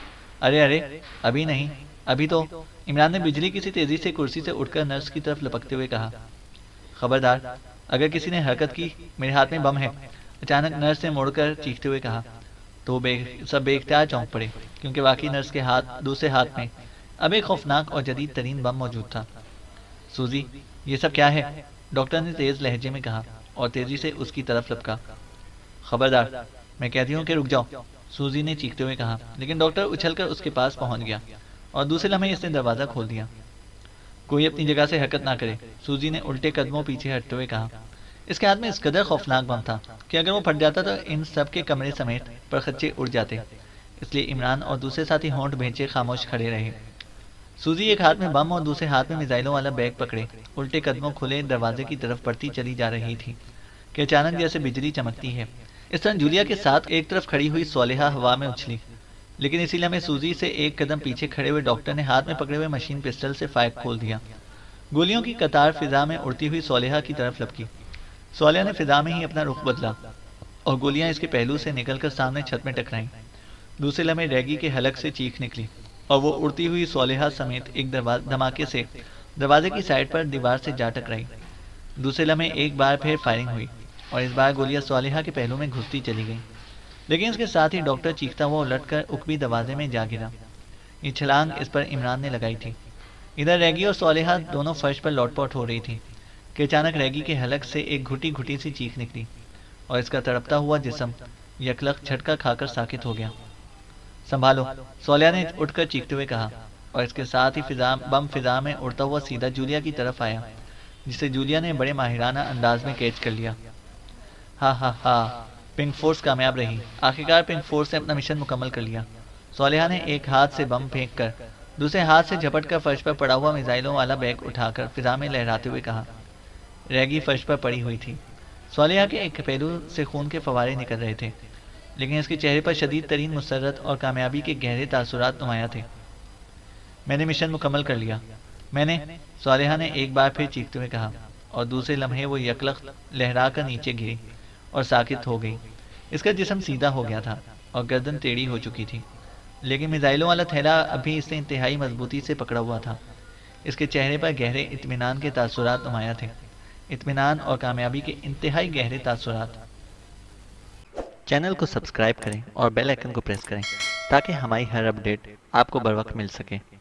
ارے ارے، ابھی نہیں، ابھی تو، عمران نے بجلی کسی تیزی سے کرسی سے اٹھ کر نرس کی طرف لپکتے ہوئے کہا۔ خبردار، اگر کسی نے حرکت کی، میرے ہاتھ میں بم ہے، اچانک نرس نے مڑ کر چیختے ہوئے کہا۔ تو سب بے اختیار چونک پڑے، کیونکہ واقعی نرس کے دوسرے ہاتھ میں اب ایک خوفناک اور جدید ترین بم موجود تھا۔ سوزی، یہ سب کیا ہے؟ ڈاکٹر نے تیز لہجے میں کہا اور تیزی سے اس کی طرف لپکا۔ خبردار، میں کہتی ہوں کہ رک جاؤ، سوزی نے چیختے ہوئے کہا، لیکن ڈاکٹر اچھل کر اس کے پاس پہنچ گیا اور دوسرے لمحے اس نے دروازہ کھول دیا۔ کوئی اپنی جگہ سے حرکت نہ کرے، سوزی نے الٹے قدموں پیچھے ہٹتے ہوئے کہا۔ اس کے ہاتھ میں اس قدر خوفناک بم تھا کہ اگر وہ پھٹ جاتا تو ان سب کے کمرے سمیت پرخچے اڑ جاتے، اس لیے عمران اور دوسرے ساتھی ہونٹ بھینچے خاموش کھڑے رہے۔ سوزی ایک ہاتھ میں بم اور دوسرے ہاتھ میں میزائلوں والا بیگ پکڑے الٹے قدموں کھلے دروازے کی طرف بڑھتی چلی جا رہی تھی کہ اچانک جیسے بجلی چمکتی ہے، اس طرح جولیا کے ساتھ ایک طرف کھڑی ہوئی صالحہ ہوا میں اچھلی، لیکن اسی لمحے سوزی سے ایک قدم پیچھے کھڑے ہوئے ڈاکٹر نے ہاتھ میں پکڑے ہوئے مشین پسٹل سے فائر کھول دیا۔ گولیوں کی قطار فضا میں اڑتی ہوئی صالحہ کی طرف لپکی۔ صالحہ نے فضا میں ہی اپنا رخ بدلا اور گولیاں اس کے پہلو سے نکل کر سامنے چھت میں ٹکرائیں۔ دوسرے لمحے ریگی کے حلق سے چیخ نکلی اور وہ اڑتی ہوئی صالحہ سمیت ایک دھماکے سے دروازے کی سائڈ پر دیوار سے جا ٹکرائی۔ دوسرے لمحے ایک بار پھر فائرنگ ہوئی اور اس بار گولیاں صالحہ کے پہلو میں گھستی چلی گئیں، لیکن اس کے ساتھ ہی ڈاکٹر چیختا ہوا الٹ کر اکبی دروازے میں جا گرا۔ یہ چھلانگ اس پر عمران نے لگائی تھی۔ ادھر ریگی اور صالحہ دونوں فرش پر لوٹ پوٹ ہو رہی تھی کہ اچانک ریگی کے حلق سے ایک گھٹی گھٹی سی چیخ نکلی اور اس کا تڑپتا ہوا جسم یکلخت جھٹکا کھا کر ساکت ہو گیا۔ سنبھالو، صالحہ نے اٹھ کر چیختے ہوئے کہا، اور اس کے ساتھ ہی بم فضا میں اڑتا ہوا سیدھا جولیا کی طرف آیا، جسے جولیا نے بڑے ماہرانہ انداز میں کیچ کر لیا۔ ہاں ہاں ہاں، پنک فورس کامیاب رہی، آخرکار پنک فورس نے اپنا مشن مکمل کر لیا۔ صالحہ نے ایک ہاتھ سے بم پھینک کر دوسرے ہاتھ سے جھپٹ کر فرش پر پڑا ہوا میزائلوں والا بیگ اٹھا کر فضا میں لہراتے ہوئے کہا۔ ریگی فرش پر پڑی ہوئی تھی، صالحہ کے ایک پہلو سے خون کے فوارے نکل رہے تھے، لیکن اس کے چہرے پر شدید ترین مسرت اور کامیابی کے گہرے تاثرات نمایاں تھے۔ میں نے مشن مکمل کر لیا، میں نے، صالحہ نے ایک بار پھر چیختے ہوئے کہا، اور دوسرے لمحے وہ یکلخت لہرا کر نیچے گری اور ساکت ہو گئی۔ اس کا جسم سیدھا ہو گیا تھا اور گردن ٹیڑھی ہو چکی تھی، لیکن میزائلوں والا تھیلا ابھی اس سے انتہائی مضبوطی سے پکڑا ہوا تھا۔ اس کے چہرے پر گہرے اطمینان کے تاثرات نمایاں تھے، اطمینان اور کامیابی کے انتہائی گہرے تاثرات۔ چینل کو سبسکرائب کریں اور بیل آئیکن کو پریس کریں تاکہ ہماری ہر اپڈیٹ آپ کو بر وقت مل سکے۔